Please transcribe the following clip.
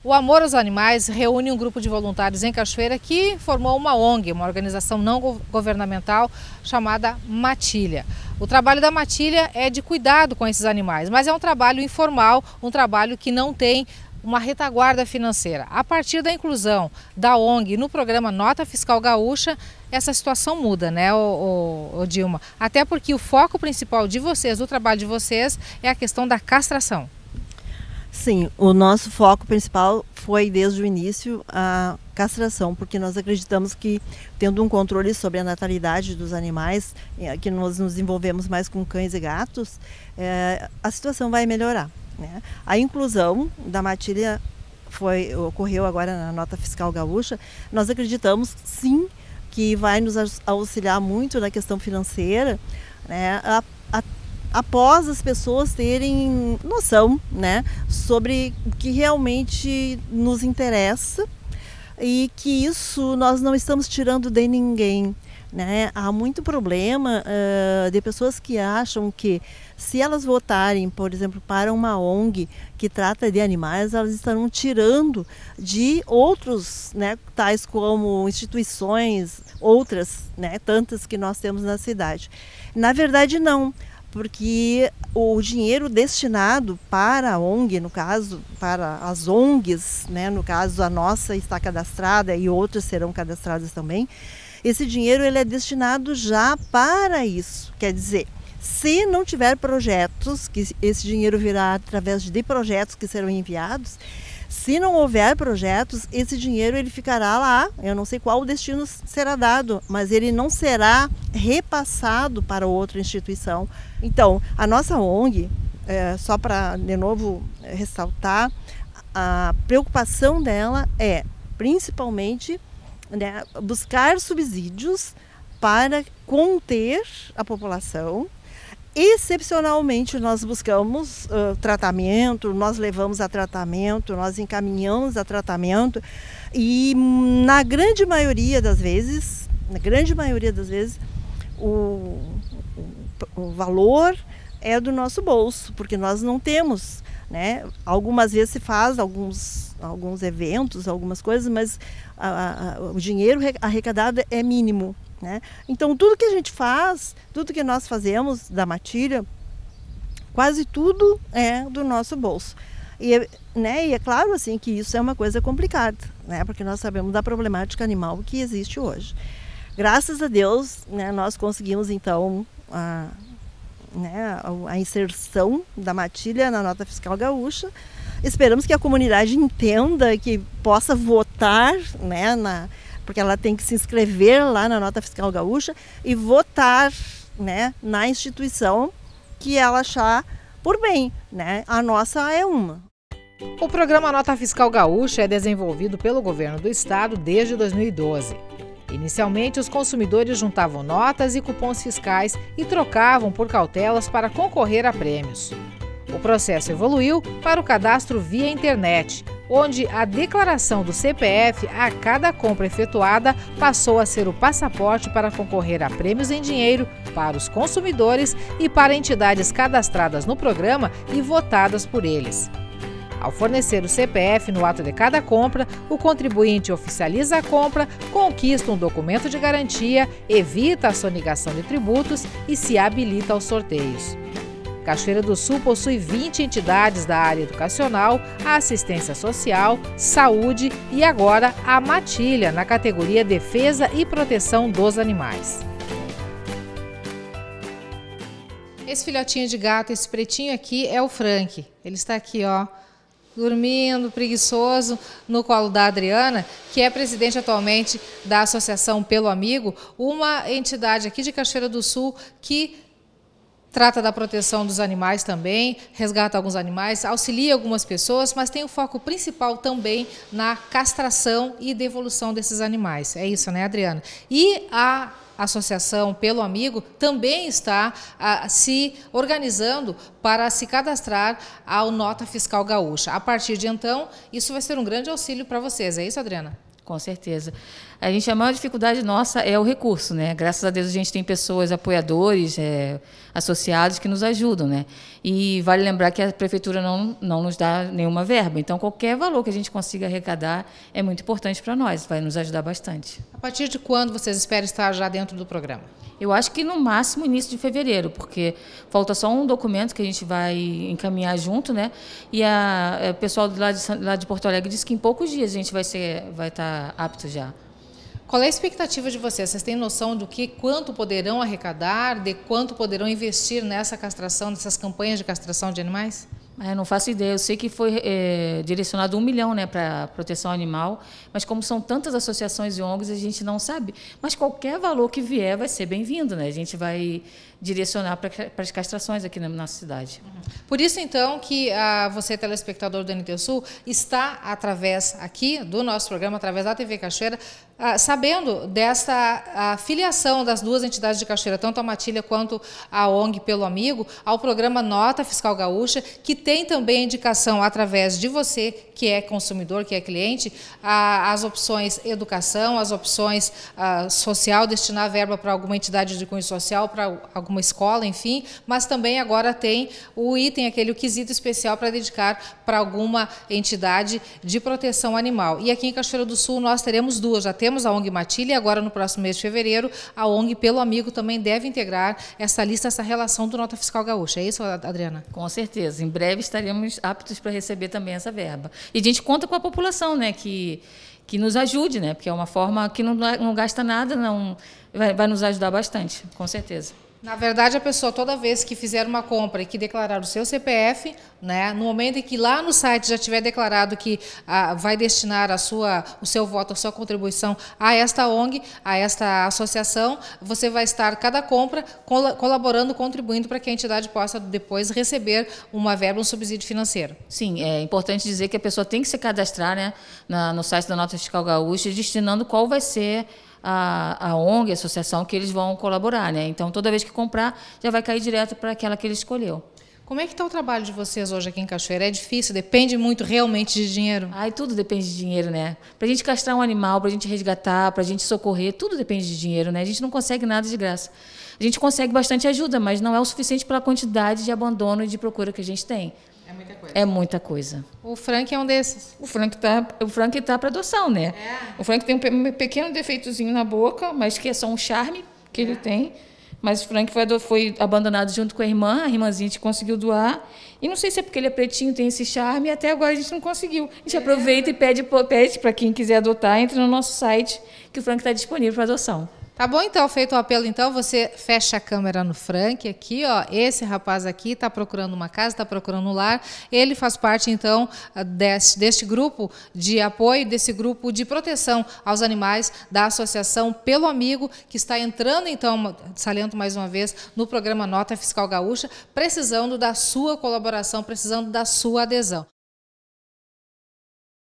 O Amor aos Animais reúne um grupo de voluntários em Cachoeira que formou uma ONG, uma organização não governamental chamada Matilha. O trabalho da Matilha é de cuidado com esses animais, mas é um trabalho informal, um trabalho que não tem uma retaguarda financeira. A partir da inclusão da ONG no programa Nota Fiscal Gaúcha, essa situação muda, né, Dilma? Até porque o foco principal de vocês, do trabalho de vocês, é a questão da castração. Sim, o nosso foco principal foi desde o início a castração, porque nós acreditamos que, tendo um controle sobre a natalidade dos animais, que nós nos envolvemos mais com cães e gatos, a situação vai melhorar, né? A inclusão da Matilha ocorreu agora na Nota Fiscal Gaúcha. Nós acreditamos, sim, que vai nos auxiliar muito na questão financeira, né? Após as pessoas terem noção, né, sobre o que realmente nos interessa e que isso nós não estamos tirando de ninguém, né? Há muito problema de pessoas que acham que se elas votarem, por exemplo, para uma ONG que trata de animais, elas estarão tirando de outros, né, tais como instituições, outras, né, tantas que nós temos na cidade. Na verdade, não. Porque o dinheiro destinado para a ONG, no caso, para as ONGs, né, no caso a nossa está cadastrada e outras serão cadastradas também, esse dinheiro ele é destinado já para isso. Quer dizer, se não tiver projetos, que esse dinheiro virá através de projetos que serão enviados, se não houver projetos, esse dinheiro ele ficará lá. Eu não sei qual o destino será dado, mas ele não será repassado para outra instituição. Então, a nossa ONG, só para de novo ressaltar, a preocupação dela é principalmente, né, buscar subsídios para conter a população. Excepcionalmente, nós buscamos tratamento, nós levamos a tratamento, nós encaminhamos a tratamento e na grande maioria das vezes, o valor é do nosso bolso, porque nós não temos, né? Algumas vezes se faz alguns eventos, algumas coisas, mas o dinheiro arrecadado é mínimo, né? Então tudo que a gente faz, tudo que nós fazemos da Matilha, quase tudo é do nosso bolso. E, né, e é claro assim que isso é uma coisa complicada, né? Porque nós sabemos da problemática animal que existe hoje. Graças a Deus, né, nós conseguimos então a inserção da Matilha na Nota Fiscal Gaúcha. Esperamos que a comunidade entenda, que possa votar, né, porque ela tem que se inscrever lá na Nota Fiscal Gaúcha e votar, né, na instituição que ela achar por bem, né? A nossa é uma. O programa Nota Fiscal Gaúcha é desenvolvido pelo governo do estado desde 2012. Inicialmente, os consumidores juntavam notas e cupons fiscais e trocavam por cautelas para concorrer a prêmios. O processo evoluiu para o cadastro via internet, onde a declaração do CPF a cada compra efetuada passou a ser o passaporte para concorrer a prêmios em dinheiro para os consumidores e para entidades cadastradas no programa e votadas por eles. Ao fornecer o CPF no ato de cada compra, o contribuinte oficializa a compra, conquista um documento de garantia, evita a sonegação de tributos e se habilita aos sorteios. Cachoeira do Sul possui 20 entidades da área educacional, a assistência social, saúde e agora a Matilha, na categoria Defesa e Proteção dos Animais. Esse filhotinho de gato, esse pretinho aqui, é o Frank. Ele está aqui, ó, dormindo, preguiçoso, no colo da Adriana, que é presidente atualmente da Associação Pelo Amigo, uma entidade aqui de Cachoeira do Sul que trata da proteção dos animais também, resgata alguns animais, auxilia algumas pessoas, mas tem o foco principal também na castração e devolução desses animais. É isso, né, Adriana? E a Associação Pelo Amigo também está se organizando para se cadastrar ao Nota Fiscal Gaúcha. A partir de então, isso vai ser um grande auxílio para vocês. É isso, Adriana? Com certeza. A maior dificuldade nossa é o recurso, né? Graças a Deus a gente tem pessoas, apoiadores, associados que nos ajudam, né? E vale lembrar que a prefeitura não nos dá nenhuma verba. Então, qualquer valor que a gente consiga arrecadar é muito importante para nós, vai nos ajudar bastante. A partir de quando vocês esperam estar já dentro do programa? Eu acho que no máximo início de fevereiro, porque falta só um documento que a gente vai encaminhar junto, né? E o pessoal lá de Porto Alegre disse que em poucos dias a gente vai estar apto já. Qual é a expectativa de vocês? Vocês têm noção do quanto poderão arrecadar, de quanto poderão investir nessa castração, nessas campanhas de castração de animais? Eu não faço ideia. Eu sei que foi direcionado 1 milhão, né, para proteção animal, mas como são tantas associações e ONGs, a gente não sabe. Mas qualquer valor que vier vai ser bem-vindo, né? A gente vai direcionar para as castrações aqui na nossa cidade. Por isso, então, que você, telespectador do NT Sul, está através aqui do nosso programa, através da TV Cachoeira, sabendo desta filiação das duas entidades de Cachoeira, tanto a Matilha quanto a ONG Pelo Amigo, ao programa Nota Fiscal Gaúcha, que tem também a indicação através de você, que é consumidor, que é cliente, as opções educação, as opções social, destinar verba para alguma entidade de cunho social, para alguma escola, enfim, mas também agora tem o item, o quesito especial para dedicar para alguma entidade de proteção animal. E aqui em Cachoeira do Sul nós teremos duas, já temos a ONG Matilha e agora no próximo mês de fevereiro a ONG Pelo Amigo também deve integrar essa lista, essa relação do Nota Fiscal Gaúcha. É isso, Adriana? Com certeza. Em breve estaremos aptos para receber também essa verba. E a gente conta com a população, né, que nos ajude, né, porque é uma forma que não gasta nada, vai nos ajudar bastante, com certeza. Na verdade, a pessoa, toda vez que fizer uma compra e que declarar o seu CPF, né, no momento em que lá no site já tiver declarado que vai destinar o seu voto, a sua contribuição a esta ONG, a esta associação, você vai estar, cada compra, colaborando, contribuindo para que a entidade possa depois receber uma verba, um subsídio financeiro. Sim, é importante dizer que a pessoa tem que se cadastrar, né, no site da Nota Fiscal Gaúcha, destinando qual vai ser a ONG, a associação que eles vão colaborar, né? Então, toda vez que comprar, já vai cair direto para aquela que ele escolheu. Como é que está o trabalho de vocês hoje aqui em Cachoeira? É difícil? Depende muito realmente de dinheiro? Tudo depende de dinheiro, né? Para a gente castrar um animal, para a gente resgatar, para a gente socorrer, tudo depende de dinheiro, né? A gente não consegue nada de graça. A gente consegue bastante ajuda, mas não é o suficiente pela quantidade de abandono e de procura que a gente tem. É muita coisa. É muita coisa. O Frank é um desses. O Frank tá para adoção, né? O Frank tem um pequeno defeitozinho na boca, mas que é só um charme que ele tem. Mas o Frank foi abandonado junto com a irmãzinha a gente conseguiu doar. E não sei se é porque ele é pretinho, tem esse charme, e até agora a gente não conseguiu. A gente aproveita e pede para quem quiser adotar, entra no nosso site, que o Frank está disponível para adoção. Tá bom, então, feito o apelo, então, você fecha a câmera no Frank aqui, ó, esse rapaz aqui está procurando uma casa, está procurando um lar, ele faz parte, então, deste grupo de apoio, desse grupo de proteção aos animais da Associação Pelo Amigo, que está entrando, então, saliento mais uma vez, no programa Nota Fiscal Gaúcha, precisando da sua colaboração, precisando da sua adesão.